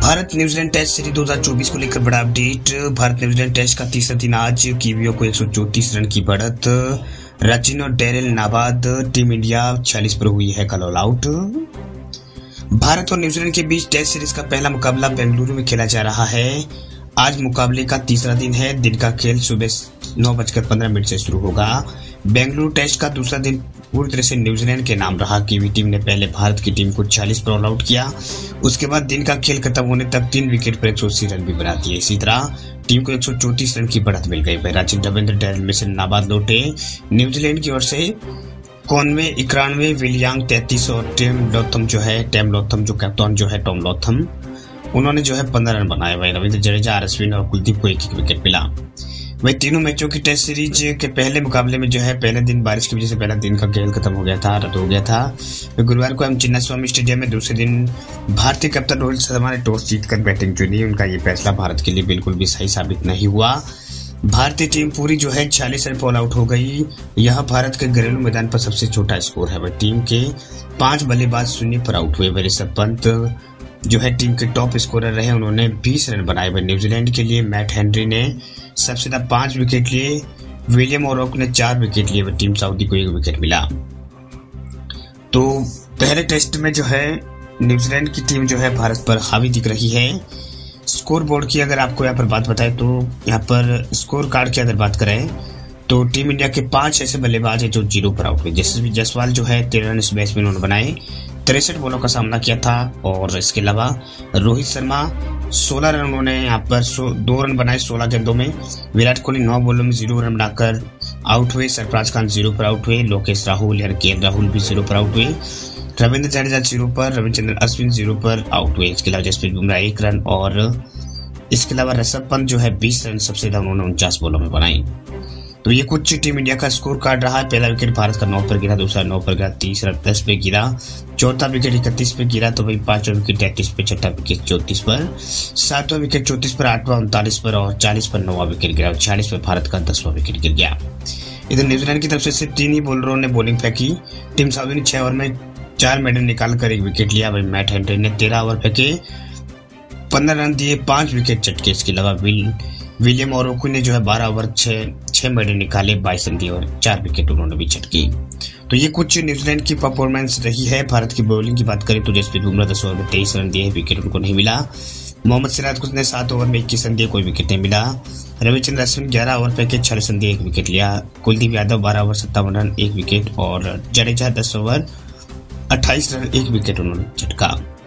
Bharat New Zealand test series 2024 को लेकर बड़ा अपडेट। भारत न्यूजीलैंड टेस्ट का तीसरा दिन आज कीवियों को 134 रन की बढ़त। रचिन और डेरिल नाबाद टीम इंडिया 46 पर हुई है कल ऑल आउट। भारत और न्यूजीलैंड के बीच टेस्ट सीरीज का पहला मुकाबला बेंगलुरु में खेला जा रहा है। आज मुकाबले का तीसरा दिन है। दिन का खेल सुबह 9:15 से शुरू होगा। बेंगलुरु टेस्ट का दूसरा दिन पूरी तरह से न्यूजीलैंड के नाम रहा। कीवी टीम ने पहले भारत की टीम को 46 पर ऑल आउट किया। उसके बाद दिन का खेल खत्म होने तक 3 विकेट पर 180 रन भी बना दिए। इसी तरह टीम को 134 रन की बढ़त मिल गई। राचिन, रविंद्र, डेरिल में से नाबाद लौटे। न्यूजीलैंड की ओर से कॉनवे 91, विलियंग 33 और टॉम लॉथम जो कप्तान जो है टॉम लॉथम, उन्होंने जो है 15 रन बनाए। वही रविंद्र जडेजा, अश्विन और कुलदीप को एक विकेट मिला। वही तीनों मैचों की टेस्ट सीरीज के पहले मुकाबले में जो है पहले दिन बारिश की वजह से पहला दिन का खेल खत्म हो गया था, रद्द हो गया था। गुरुवार को हम चिन्नास्वामी स्टेडियम में दूसरे दिन भारतीय कप्तान रोहित शर्मा ने टॉस जीतकर बैटिंग चुनी। उनका ये फैसला भारत के लिए बिल्कुल भी सही साबित नहीं हुआ। भारतीय टीम पूरी जो है 46 रन पर ऑल आउट हो गई। यह भारत के घरेलू मैदान पर सबसे छोटा स्कोर है। वह टीम के 5 बल्लेबाज शून्य पर आउट हुए। ऋषभ पंत जो है टीम के टॉप स्कोरर रहे, उन्होंने 20 रन बनाए। वह न्यूजीलैंड के लिए मैट हेनरी ने सबसे ज्यादा 5 विकेट लिए। विलियम ओरोक ने 4 विकेट लिए। वह टीम सऊदी को 1 विकेट मिला। तो पहले टेस्ट में जो है न्यूजीलैंड की टीम जो है भारत पर हावी दिख रही है। स्कोर बोर्ड की अगर आपको यहाँ पर बात बताए तो यहाँ पर स्कोर कार्ड की अगर बात करें तो टीम इंडिया के 5 ऐसे बल्लेबाज है जो 0 पर आउट हुए। जैसे जसवाल जो है 13 रन इस मैच में उन्होंने बनाए, 63 बॉलों का सामना किया था। और इसके अलावा रोहित शर्मा 16 रन, उन्होंने यहाँ पर 2 रन बनाए 16 गेंदों में। विराट कोहली 9 बॉलों में 0 रन बनाकर आउट हुए। सरफराज खान 0 पर आउट हुए। लोकेश राहुल यानी के राहुल भी 0 पर आउट हुए। रविंद्र जडेजा 0 पर, रविचंद्रन अश्विन 0 पर आउट हुए। इसके अलावा जसप्रीत बुमराह 1 रन और इसके अलावा ऋषभ पंत जो है 20 रन सबसे ज्यादा उन्होंने 49 बॉलों में बनाई। तो ये कुछ टीम इंडिया का स्कोर कार्ड रहा है। पहला विकेट भारत का 9 पर गिरा, दूसरा 9 पर गिरा, तीसरा 10 पे गिरा, चौथा विकेट 31 पे गिरा, तो भाई 5वां विकेट 33 पे, छठा विकेट 34 पर, 7वां विकेट 34 पर, 8वां 39 पर और 40 पर 9वां विकेट गिरा और 46 पर भारत का 10वां विकेट गिर गया। इधर न्यूजीलैंड की तरफ से सिर्फ 3 ही बॉलरों ने बॉलिंग फेंकी। टीम सऊदी ने 6 ओवर में 4 मेडल निकालकर 1 विकेट लिया। वही मैट हेनरी ने 13 ओवर फेंके, 15 रन दिए, 5 विकेट चटके। इसके अलावा विलियम ओरोक ने जो है 12 ओवर 6 मेडल निकाले, 22 रन दिए और 4 विकेट उन्होंने भी चटकी। तो ये कुछ न्यूजीलैंड की परफॉर्मेंस रही है। भारत की बॉलिंग की बात करें तो जसप्रीत बुमराह 10 ओवर में 23 रन दिए, विकेट उनको नहीं मिला। मोहम्मद सिराज ने 7 ओवर में 21 रन दिए, कोई विकेट नहीं मिला। रविचंद्रन अश्विन 11 ओवर फेंके, 46 रन दिए, 1 विकेट लिया। Kuldeep Yadav 12 over 57 run, 1 wicket और जडेजा 10 ओवर 28 रन, 1 विकेट उन्होंने झटका।